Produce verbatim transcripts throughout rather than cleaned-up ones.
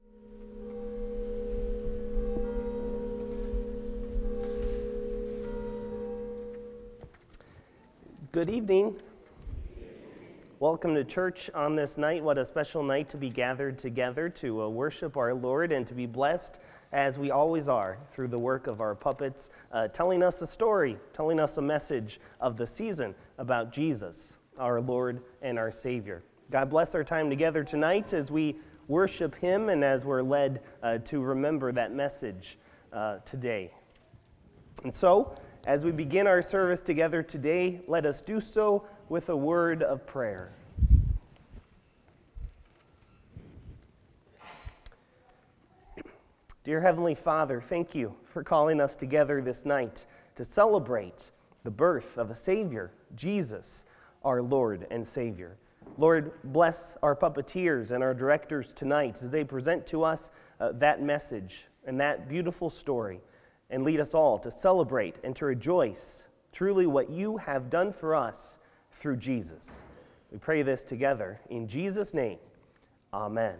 Good evening. Welcome to church on this night. What a special night to be gathered together to uh, worship our Lord and to be blessed, as we always are, through the work of our puppets, uh, telling us a story, telling us a message of the season about Jesus, our Lord and our Savior. God bless our time together tonight as we worship Him and as we're led uh, to remember that message uh, today. And so, as we begin our service together today, let us do so with a word of prayer. Dear Heavenly Father, thank you for calling us together this night to celebrate the birth of a Savior, Jesus, our Lord and Savior. Lord, bless our puppeteers and our directors tonight as they present to us uh, that message and that beautiful story, and lead us all to celebrate and to rejoice truly what you have done for us through Jesus. We pray this together in Jesus' name. Amen.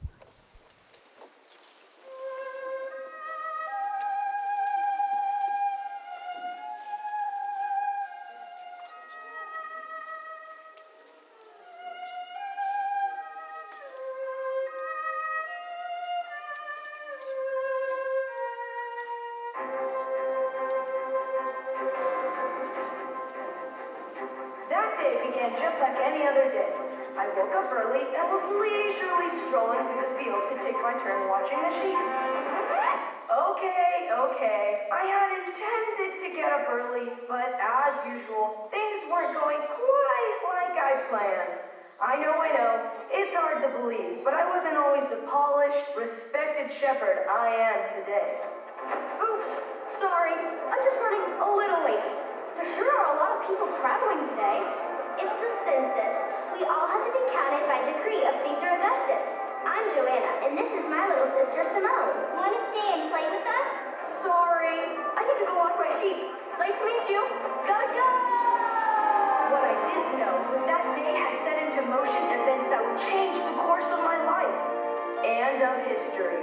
Just like any other day. I woke up early and was leisurely strolling through the field to take my turn watching the sheep. Okay, okay, I had intended to get up early, but as usual, things weren't going quite like I planned. I know, I know, it's hard to believe, but I wasn't always the polished, respected shepherd I am today. Oops, sorry, I'm just running a little late. There sure are a lot of people traveling today. It's the census. We all have to be counted by decree of Caesar Augustus. I'm Joanna, and this is my little sister, Simone. Want to stay and play with us? Sorry. I need to go watch my sheep. Nice to meet you. Gotta go! What I didn't know was that day had set into motion events that would change the course of my life and of history.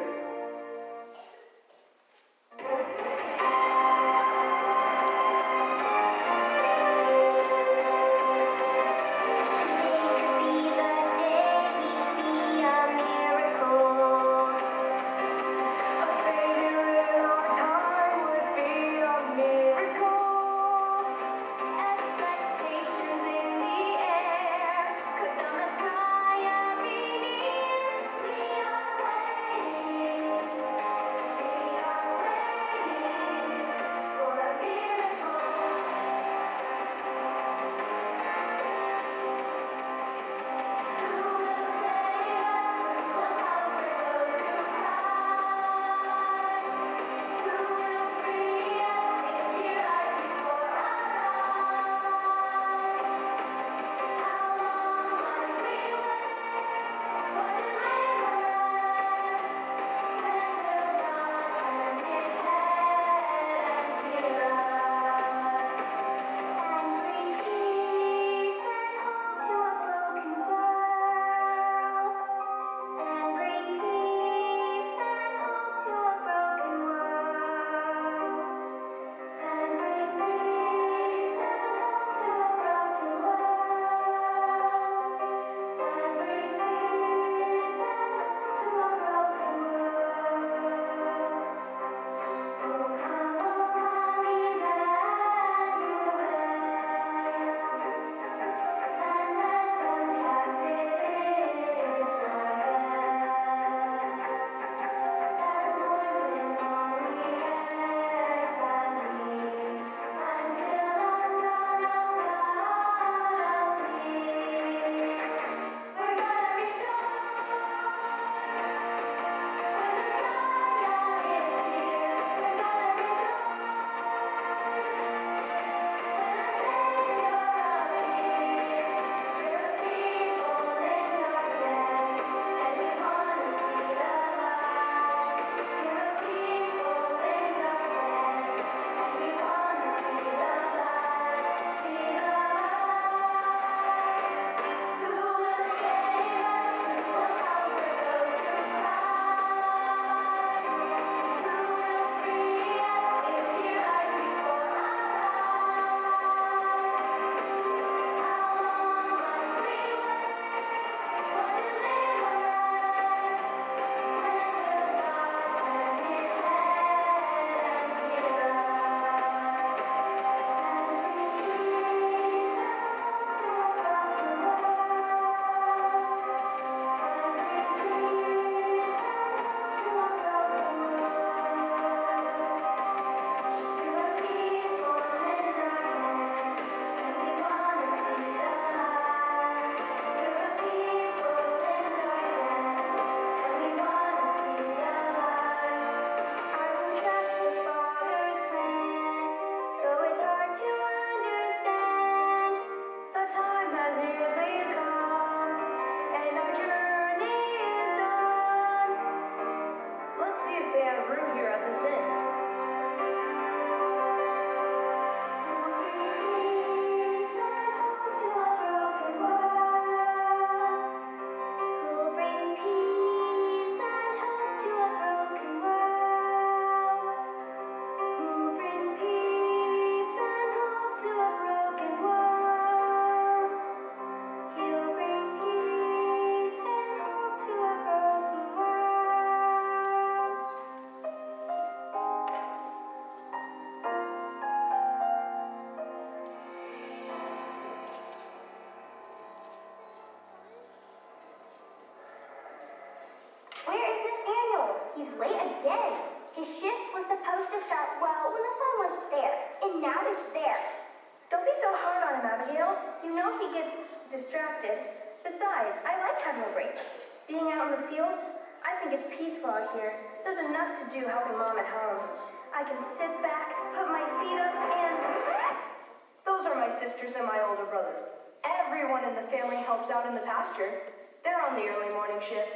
he's late again. His shift was supposed to start, well, when the sun was there, and now it's there. Don't be so hard on him, Abigail. You know he gets distracted. Besides, I like having a break. Being out in the fields, I think it's peaceful out here. There's enough to do helping Mom at home. I can sit back, put my feet up, and... Those are my sisters and my older brother. Everyone in the family helps out in the pasture. They're on the early morning shift.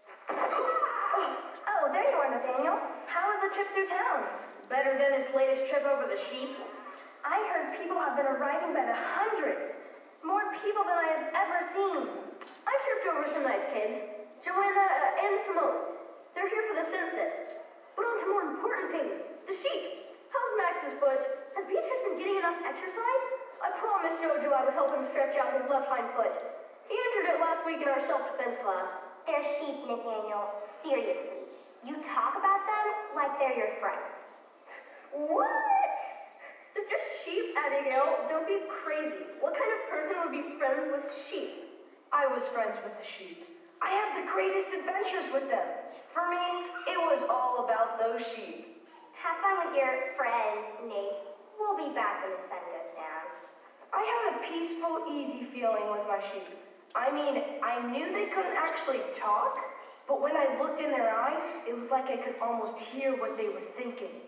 Oh, there you are, Nathaniel. How was the trip through town? Better than his latest trip over the sheep? I heard people have been arriving by the hundreds. More people than I have ever seen. I tripped over some nice kids. Joanna uh, and Simone. They're here for the census. But on to more important things. The sheep. How's Max's foot? Has Beatrice been getting enough exercise? I promised Jojo I would help him stretch out his left hind foot. He injured it last week in our self-defense class. They're sheep, Nathaniel. Seriously. You talk about them like they're your friends. What? They're just sheep, Abigail. Don't be crazy. What kind of person would be friends with sheep? I was friends with the sheep. I have the greatest adventures with them. For me, it was all about those sheep. Have fun with your friends, Nate. We'll be back when the sun goes down. I had a peaceful, easy feeling with my sheep. I mean, I knew they couldn't actually talk, but when I looked in their eyes, it was like I could almost hear what they were thinking.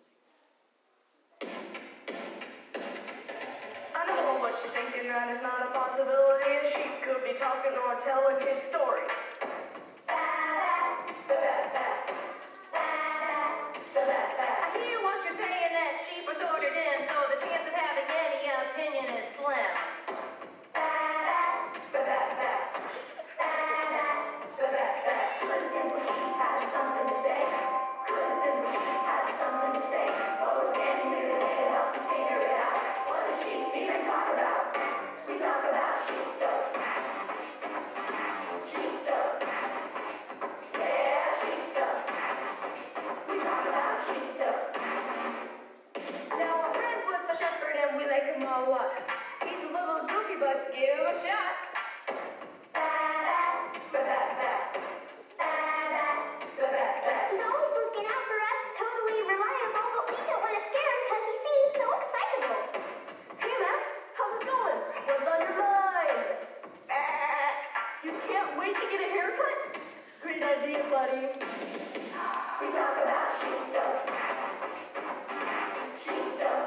I don't know what you're thinking, that is not a possibility. A sheep could be talking or telling his story. I hear what you're saying, that sheep are sorted in, so the chance of having any opinion is slim. What? He's a little goofy, but give him a shot. He's always looking out for us, totally reliable, but we don't want to scare him because he seems so excitable. Hey, Max, how's it going? What's on your mind? You can't wait to get a haircut? Great idea, buddy. We talk about sheep stuff. Sheep stuff.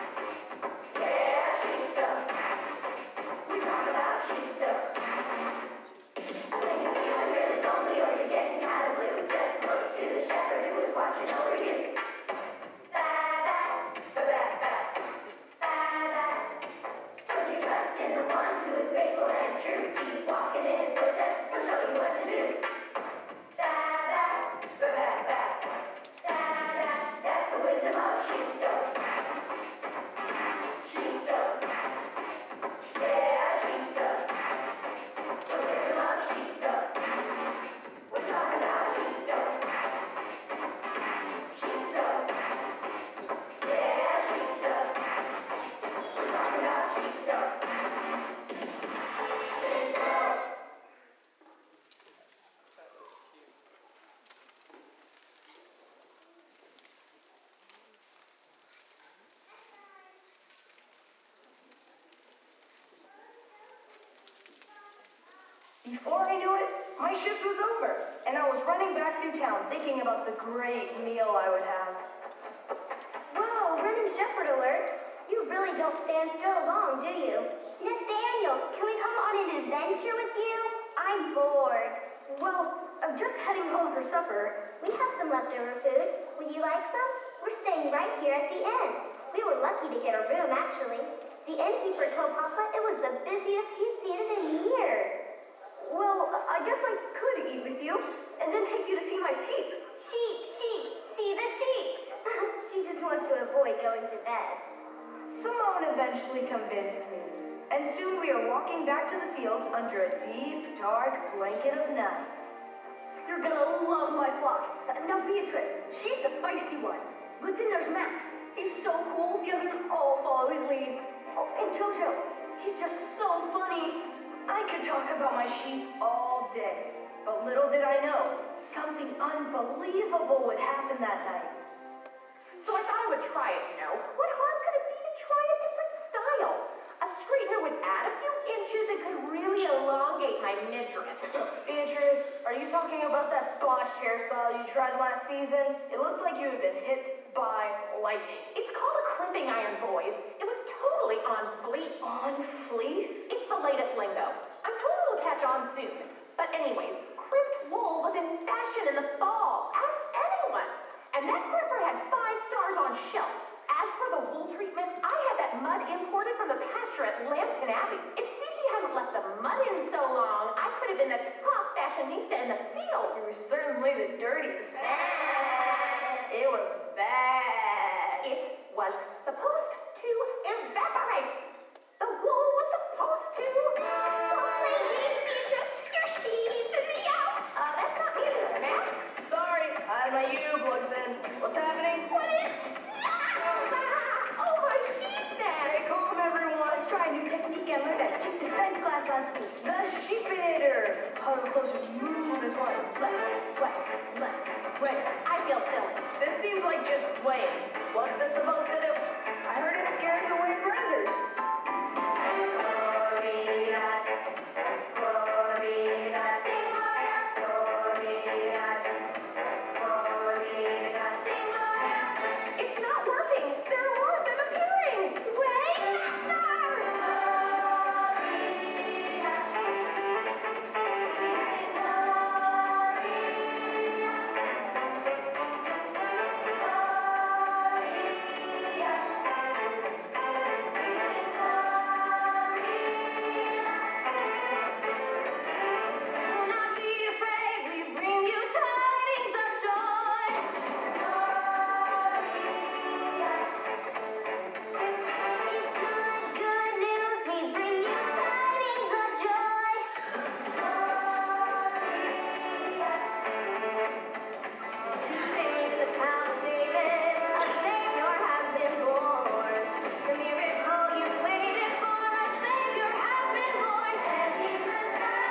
Before I knew it, my shift was over, and I was running back through town thinking about the great meal I would have. Whoa, running shepherd alert. You really don't stand still long, do you? Nathaniel, can we come on an adventure with you? I'm bored. Well, I'm just heading home for supper. We have some leftover food. Would you like some? We're staying right here at the inn. We were lucky to get a room, actually. The innkeeper told Papa it was the busiest he'd seen it in years. Well, I guess I could eat with you, and then take you to see my sheep. Sheep, sheep, see the sheep. She just wants to avoid going to bed. Simone eventually convinced me, and soon we are walking back to the fields under a deep, dark blanket of night. You're gonna love my flock. Now Beatrice, she's the feisty one. But then there's Max. He's so cool, the others all follow his lead. Oh, and Jojo, he's just so funny. I could talk about my sheep all day, but little did I know, something unbelievable would happen that night. So I thought I would try it, you know? What harm could it be to try a different style? A straightener would add a few inches and could really elongate my midriff. Beatrice, are you talking about that botched hairstyle you tried last season? It looked like you had been hit by lightning. It's called a crimping iron, boys. It was totally on fleek. On fleece? It's the latest lingo. I'm told it'll catch on soon. But anyways, crimped wool was in fashion in the fall. Ask anyone. And that crimper had five stars on shelf. As for the wool treatment, I had that mud imported from the pasture at Lambton Abbey. If Cece hadn't left the mud in so long, I could have been the top fashionista in the field. You were certainly the dirtiest. It was bad. It was supposed to evaporate. The wool was supposed to... Don't play games, Beatrice. You're sheeping me out. Uh, that's not me, Matt. Sorry, I had my U plugs in. What's happening? What is... Oh, my sheep neck! Stay calm, everyone. Let's try a new technique I learned at sheep defense class last week. The sheepinator. Huddle closer, move as one. Left, right, left, Wait, I feel silly. this seems like just swaying. What's this supposed to do? I heard it scares away predators. It's not working. There are more of them appearing. Wait, Do not be afraid, we bring you tidings of joy. It's good, good news. We bring you tidings of joy. Today in the town of David, a Savior has been born. The miracle you waited for, a Savior has been born. And he's the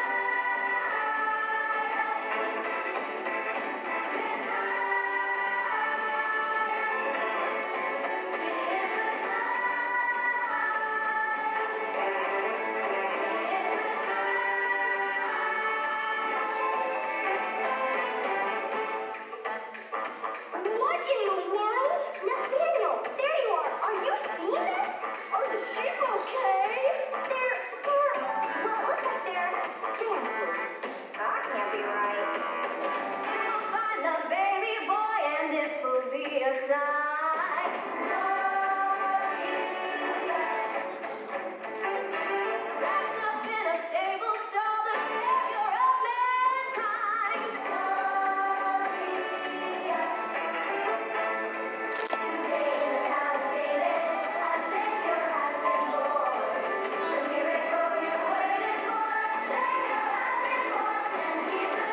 What in the world? Nathaniel, there you are. Are you seeing this? Are the sheep okay? They're, they're, well, it looks like they're dancing. That can't be right. You'll find the baby boy, and this will be a sign. Wrapped up in a stable stall, the Savior of mankind. Today in the town of David, a Savior has been born. The miracle you waited for, a Savior has been born, and he's the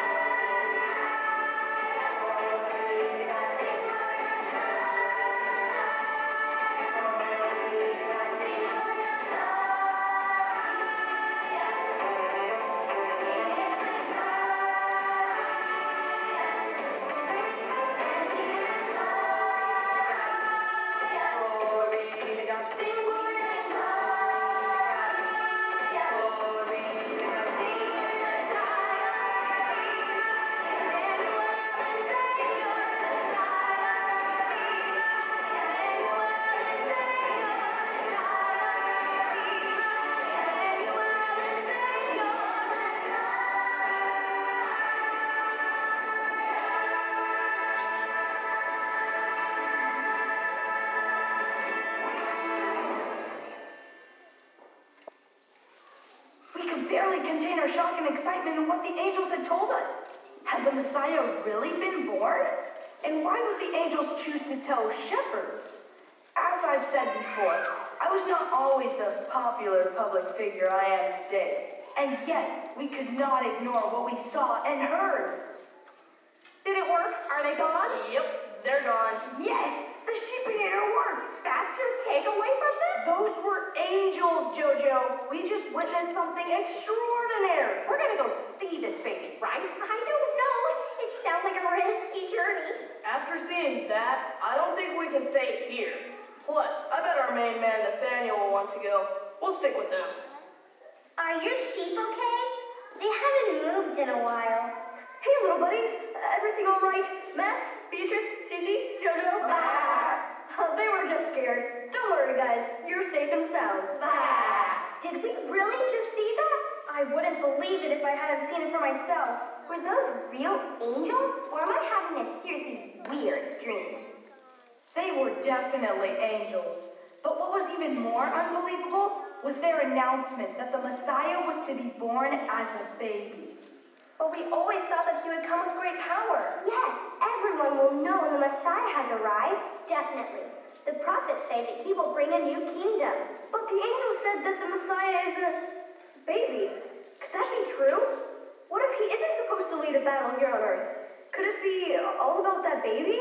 We could barely contain our shock and excitement in what the angels had told us. Had the Messiah really been born? And why would the angels choose to tell shepherds? As I've said before, I was not always the popular public figure I am today. And yet, we could not ignore what we saw and heard. Did it work? Are they gone? Yep, they're gone. Yes, the sheepinator worked. That's your takeaway from this? Those were angels, Jojo. We just witnessed something extraordinary. We're gonna go see this baby, right? I don't know. After seeing that, I don't think we can stay here. Plus, I bet our main man Nathaniel will want to go. We'll stick with them. Are your sheep okay? They haven't moved in a while. Hey, little buddies. Everything all right? Max, Beatrice, Cece, Jojo? Bah. They were just scared. Don't worry, guys. You're safe and sound. Bah. Did we really just see that? I wouldn't believe it if I hadn't seen it for myself. Were those real angels, or am I having a seriously weird dream? They were definitely angels. But what was even more unbelievable was their announcement that the Messiah was to be born as a baby. But we always thought that he would come with great power. Yes, everyone will know when the Messiah has arrived. Definitely. The prophets say that he will bring a new kingdom. But the angel said that the Messiah is a baby. Could that be true? What if he isn't supposed to lead a battle here on Earth? Could it be all about that baby?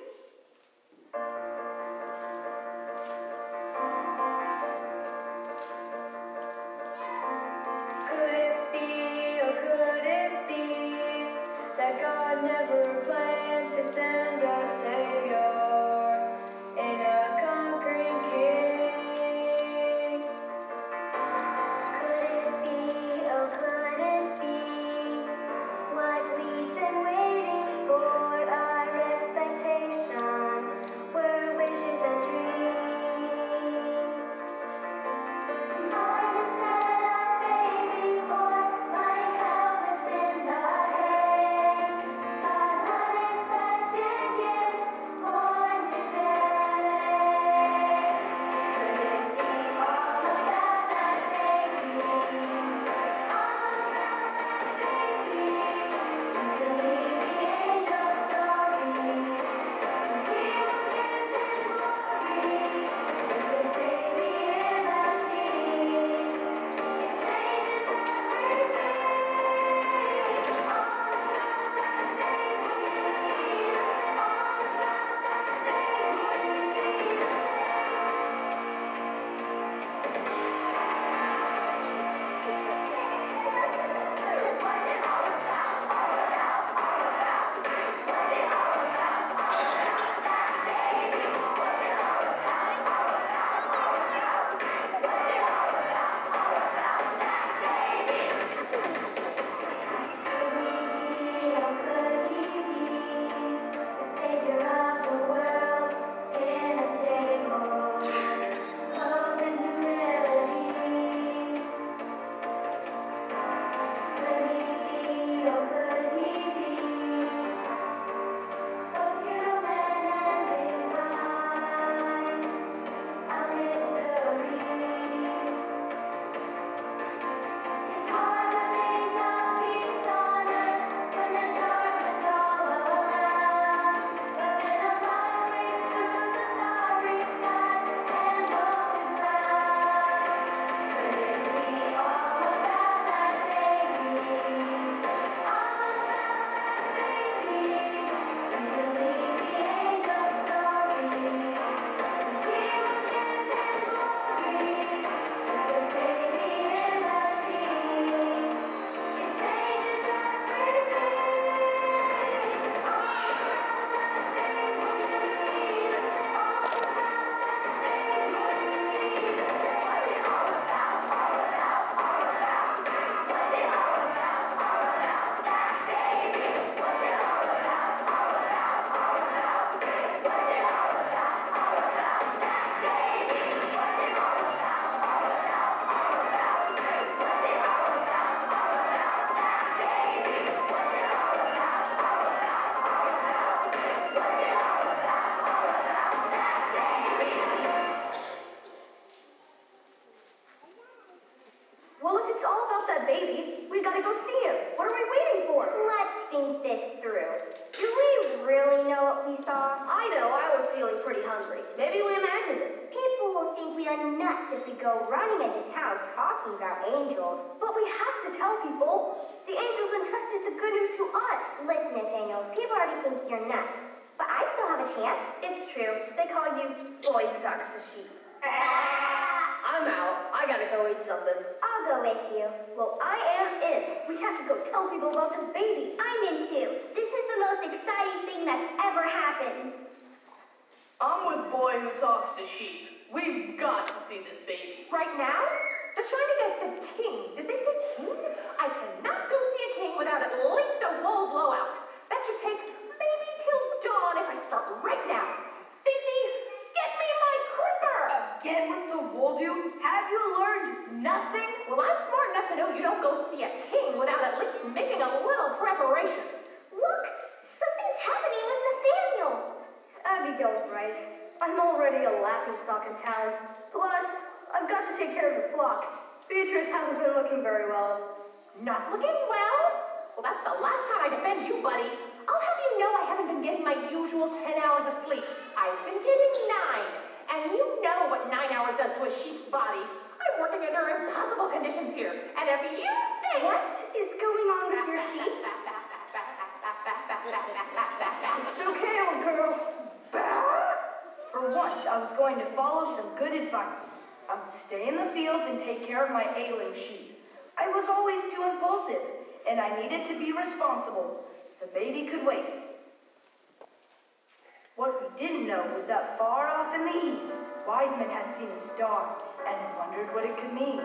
Could it be, or could it be, that God never planned to send a Savior in a conquering King? Could it be, oh could it be, what we've been waiting for, our expectations were wishes and dreams. Born instead of baby born, like Elvis in the hay, God's unexpected gift, born today. Could it be all about that baby? All about that baby. We believe the angel story. We will give him glory. This baby is a king. It changes everything. All about that baby. All about that Could he be the savior of the world in a stable, clothed in humility? Could he be, oh could he be, both human and divine, a mystery? It's hard to think of peace on earth when there's darkness all around. But then a light breaks through the starry sky and hope is found. Could it be all about that baby? All about that baby. We believe the angel story. We will give him glory. This baby is a king. It changes everything. All about that baby. All about that baby. What's it all about? All about, all about. What's it all about? All about that baby. What's it all about? All about, all about. What's it all about? All about that baby. What's it all about? All about, all about. What's it all about? All about that baby. What's it all about? All about, all about. What's it all about? All about that baby. Well, if it's all about that baby, we gotta go see him. What are we waiting for? Let's think this through. Do we really know what we saw? I know I was feeling pretty hungry. Maybe we imagined it. People will think we are nuts if we go running into town talking about angels. But we have to tell people. The angels entrusted the good news to us. Listen, Nathaniel, people already think you're nuts. But I still have a chance. It's true. They call you boy who talks to sheep. I'm out. I gotta go eat something. I'll go with you. Well, I am in. We have to go tell people about this baby. I'm in too. This is the most most exciting thing that's ever happened. I'm with boy who talks to sheep. We've got to see this baby. Right now? The shiny guy said king. Did they say king? I cannot go see a king without at least a wool blowout. That should take maybe till dawn if I start right now. Cece, get me my cripper! Again with the wool do? Have you learned nothing? Well, I'm smart enough to know you don't go see a king without at least making a little preparation. Look, something's happening with Nathaniel. Abigail's right. I'm already a laughingstock in town. Plus, I've got to take care of the flock. Beatrice hasn't been looking very well. Not looking well? Well, that's the last time I defend you, buddy. I'll have you know I haven't been getting my usual ten hours of sleep. I've been getting nine. And you know what nine hours does to a sheep's body. I'm working under impossible conditions here. And if you think... What is going on with your sheep? It's okay, old girl. For once, I was going to follow some good advice. I would stay in the fields and take care of my ailing sheep. I was always too impulsive, and I needed to be responsible. The baby could wait. What we didn't know was that far off in the east, Wiseman had seen a star and wondered what it could mean.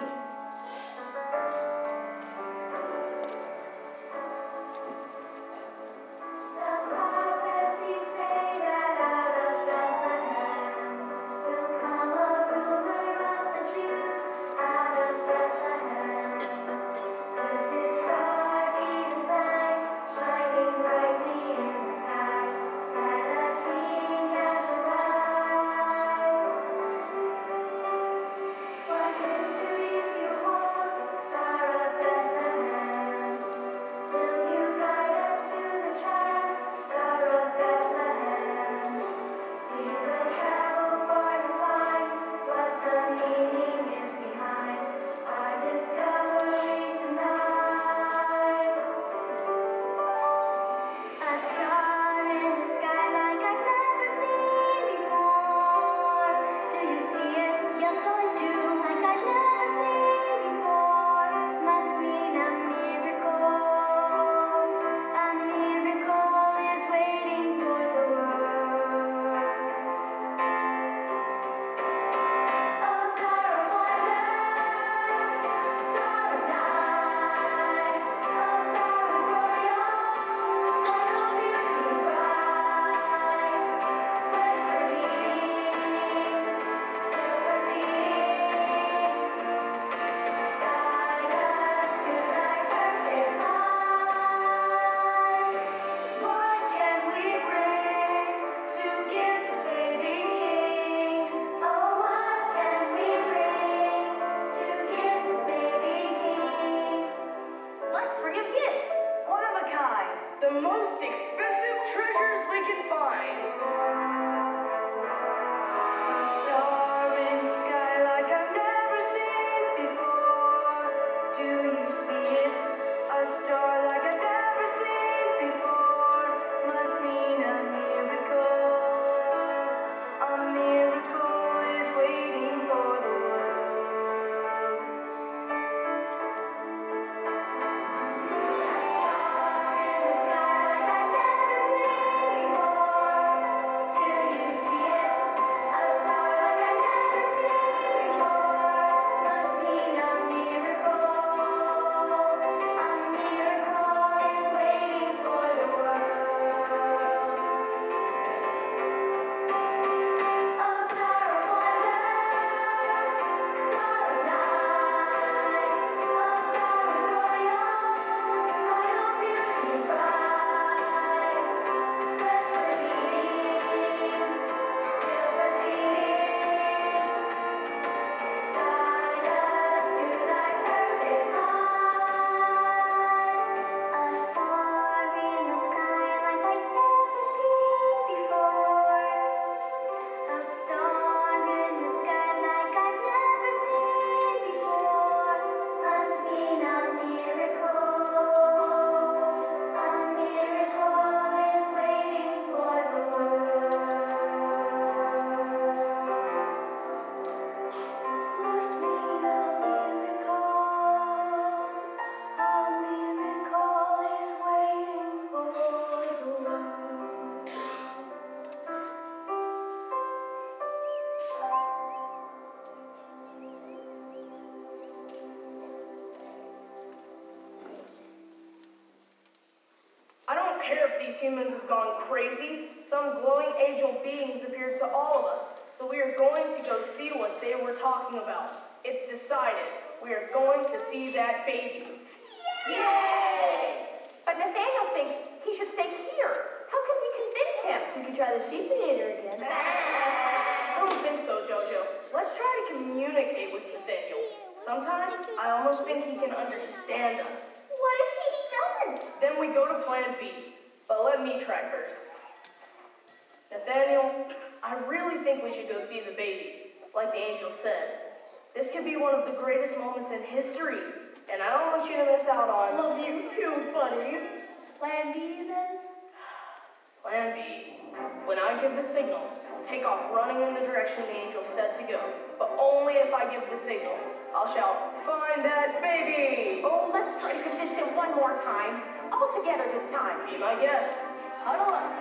don't care if these humans have gone crazy. Some glowing angel beings appeared to all of us, so we are going to go see what they were talking about. It's decided. We are going to see that baby. Yay! But Nathaniel thinks he should stay here. How can we convince him? We could try the sheepinator again. I don't think so, Jojo. Let's try to communicate with Nathaniel. Sometimes I almost think he can understand us. What if he doesn't? Then we go to plan B. But let me try first. Nathaniel, I really think we should go see the baby, like the angel said. This could be one of the greatest moments in history, and I don't want you to miss out on. Love you too, buddy. Plan B then? Plan B. When I give the signal, take off running in the direction the angel said to go. But only if I give the signal. I'll shout, "Find that baby!" Oh, let's try to convince him one more time. All together this time. Be my guest. Huddle up.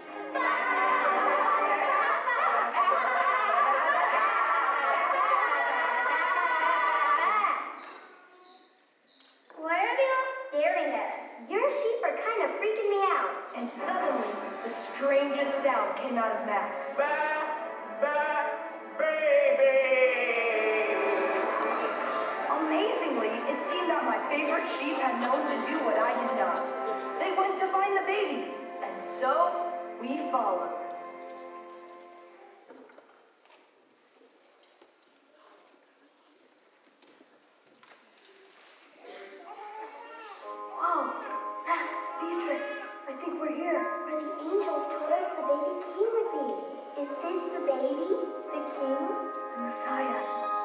Why are they all staring at us? Your sheep are kind of freaking me out. And suddenly, the strangest sound came out of Max. Back, back, baby! Amazingly, it seemed that my favorite sheep had known to do what I did not. They went to find the baby, and so we followed. Whoa, Max, Beatrice, I think we're here. Where the angels told us the baby king would be. Is this the baby? The king? The Messiah.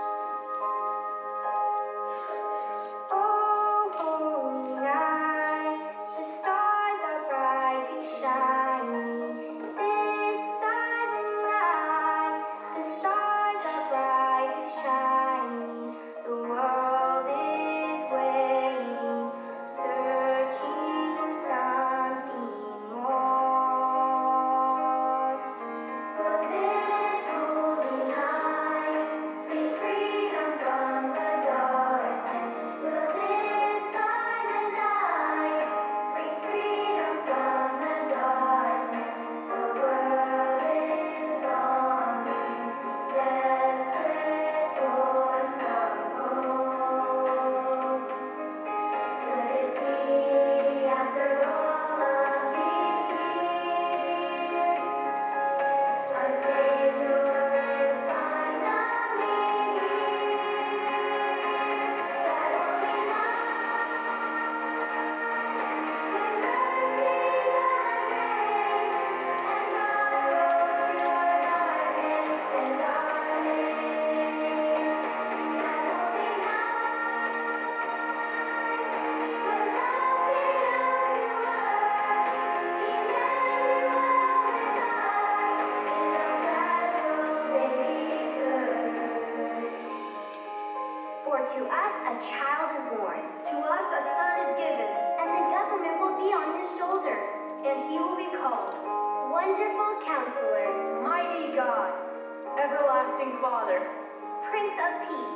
Oh, holy night, the stars are brightly shining. This silent night, the stars are brightly shining. The world is waiting, searching for something more. But this holy night, bring freedom from the darkness. Will this silent night bring freedom from the darkness? The world is longing, desperate for some hope. Could it be after all of these years, our Savior is finally here? That only For to us a child is born, to us a son is given, and the government will be on his shoulders, and he will be called Wonderful Counselor, Mighty God, everlasting Father, Prince of Peace.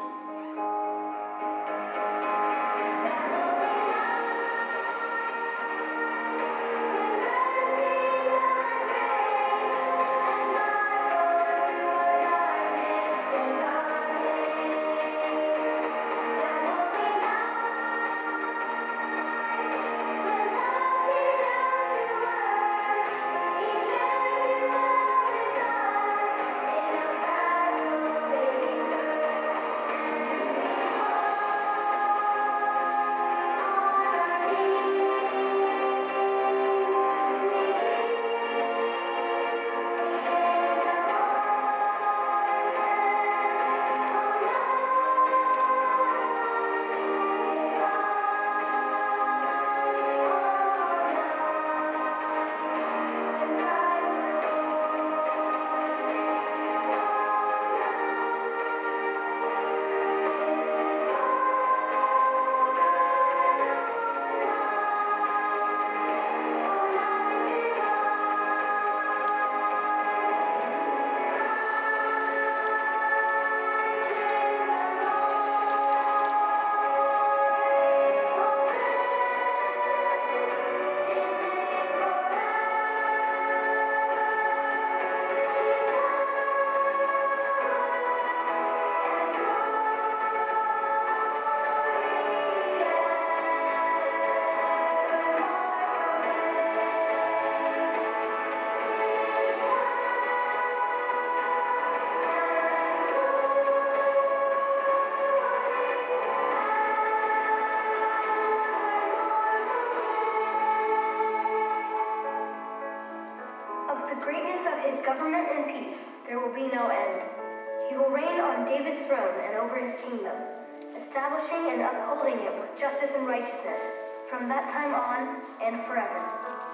government and peace. There will be no end. He will reign on David's throne and over his kingdom, establishing and upholding it with justice and righteousness from that time on and forever.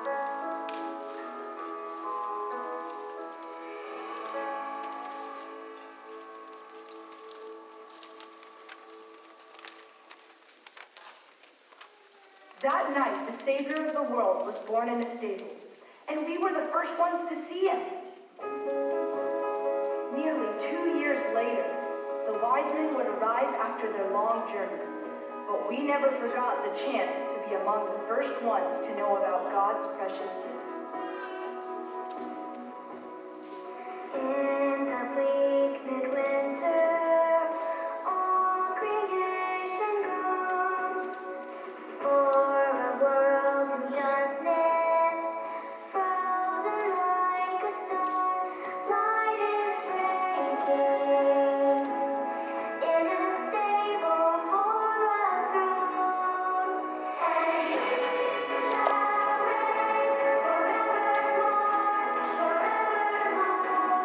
That night, the Savior of the world was born in a stable, and we were the first ones to see him. Nearly two years later, the wise men would arrive after their long journey, but we never forgot the chance to be among the first ones to know about God's precious gift. In the bleak midwinter, all creation groans for a world in darkness, frozen like a stone. Light is breaking in a stable for a throne, and He shall reign forevermore, forevermore.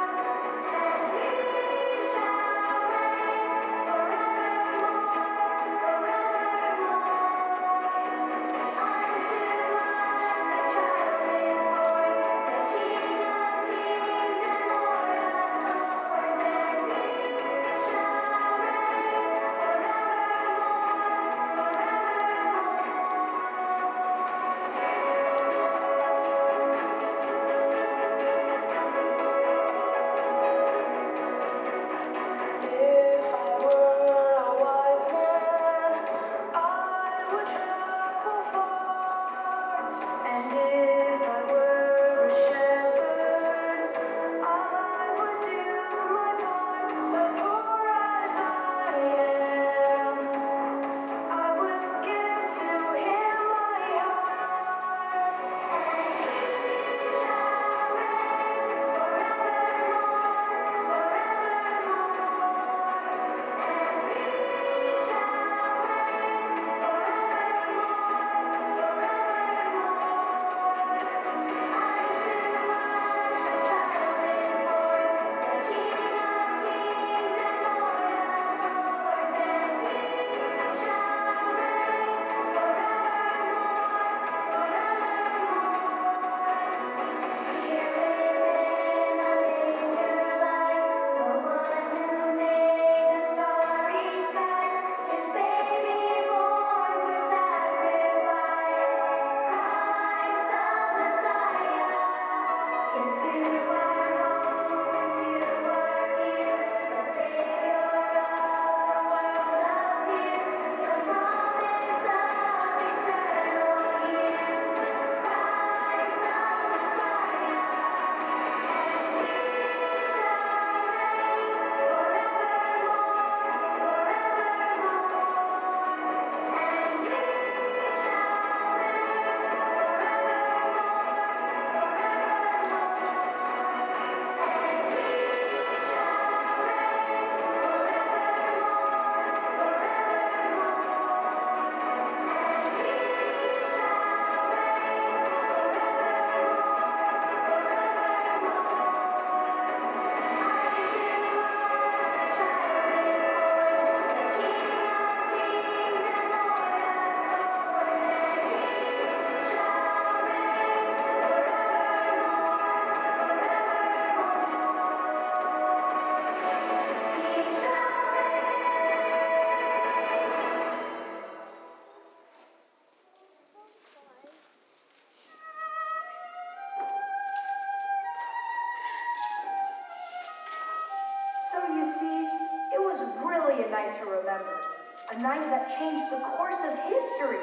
A night to remember, a night that changed the course of history.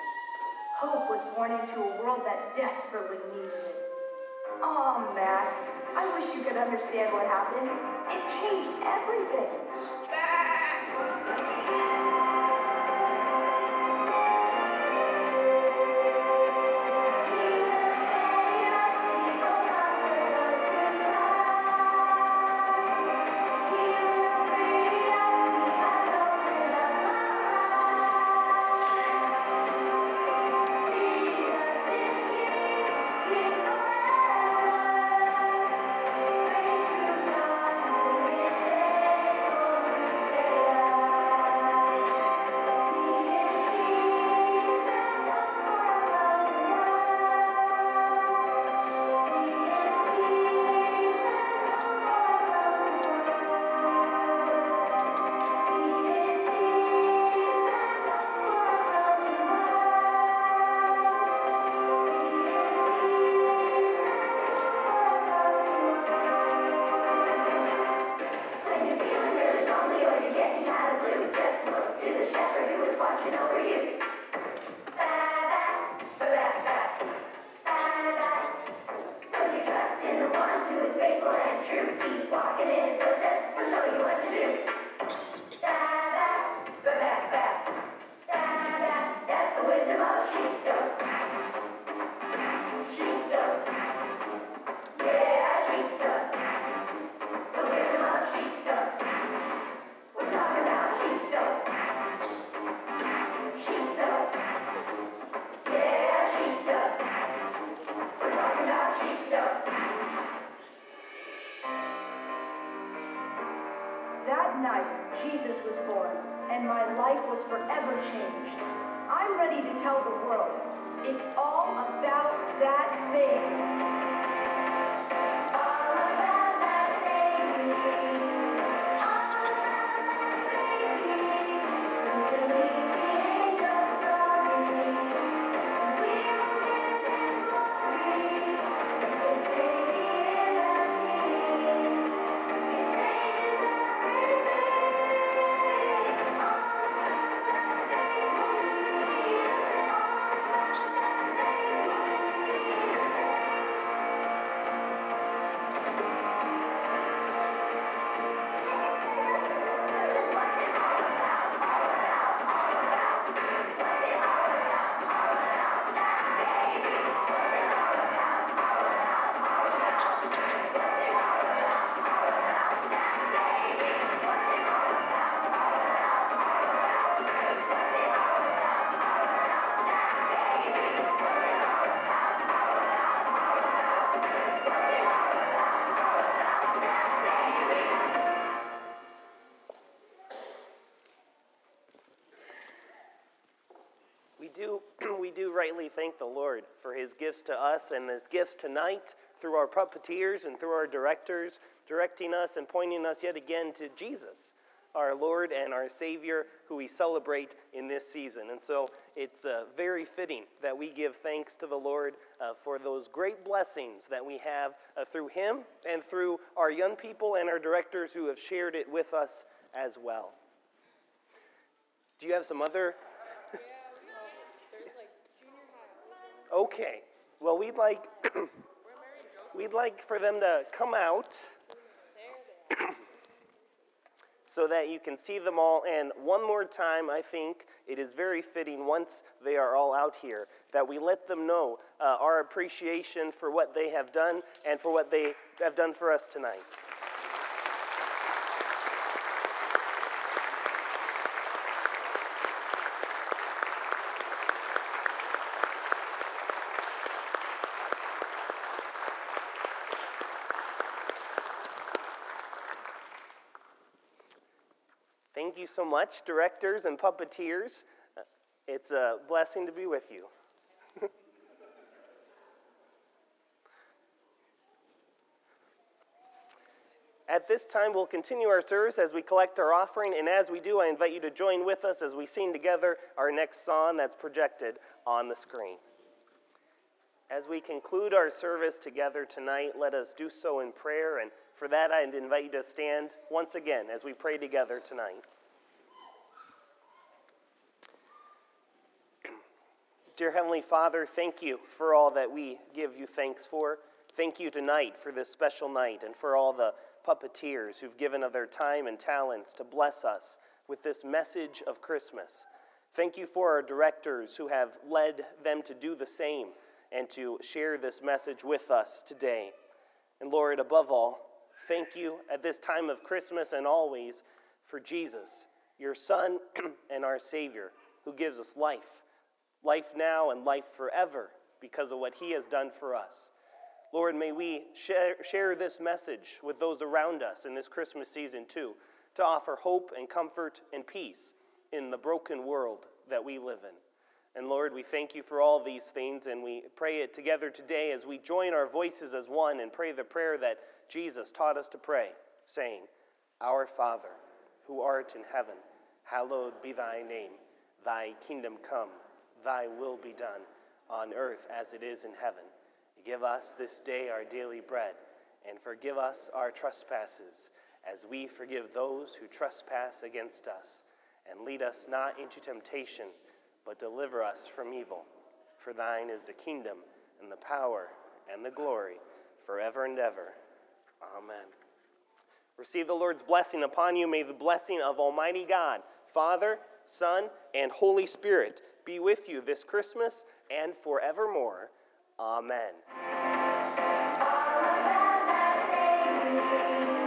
Hope was born into a world that desperately needed it. Aw, Max, I wish you could understand what happened. It changed everything. Jesus is King, King forever. and my life was forever changed. I'm ready to tell the world. It's all about that baby. All about that baby. All about that baby. We believe the angel story. We will give him glory. This baby is a king. It changes everything. All about that baby. All about that We do, we do rightly thank the Lord for his gifts to us and his gifts tonight through our puppeteers and through our directors, directing us and pointing us yet again to Jesus, our Lord and our Savior, who we celebrate in this season. And so it's uh, very fitting that we give thanks to the Lord uh, for those great blessings that we have uh, through him and through our young people and our directors who have shared it with us as well. Do you have some other... Okay, well, we'd like we'd like for them to come out so that you can see them all. And one more time, I think it is very fitting once they are all out here that we let them know uh, our appreciation for what they have done and for what they have done for us tonight. Thank you so much, directors and puppeteers. It's a blessing to be with you. At this time, we'll continue our service as we collect our offering, and as we do, I invite you to join with us as we sing together our next song that's projected on the screen. As we conclude our service together tonight, let us do so in prayer, and for that, I'd invite you to stand once again as we pray together tonight. Dear Heavenly Father, thank you for all that we give you thanks for. Thank you tonight for this special night and for all the puppeteers who've given of their time and talents to bless us with this message of Christmas. Thank you for our directors who have led them to do the same and to share this message with us today. And Lord, above all, thank you at this time of Christmas and always for Jesus, your Son and our Savior, who gives us life, life now and life forever because of what he has done for us. Lord, may we share, share this message with those around us in this Christmas season too, to offer hope and comfort and peace in the broken world that we live in. And Lord, we thank you for all these things, and we pray it together today as we join our voices as one and pray the prayer that Jesus taught us to pray, saying, Our Father, who art in heaven, hallowed be thy name. Thy kingdom come, thy will be done, on earth as it is in heaven. Give us this day our daily bread, and forgive us our trespasses, as we forgive those who trespass against us. And lead us not into temptation, but deliver us from evil. For thine is the kingdom, and the power, and the glory, forever and ever. Amen. Receive the Lord's blessing upon you. May the blessing of Almighty God, Father, Son, and Holy Spirit be with you this Christmas and forevermore. Amen. All about that baby.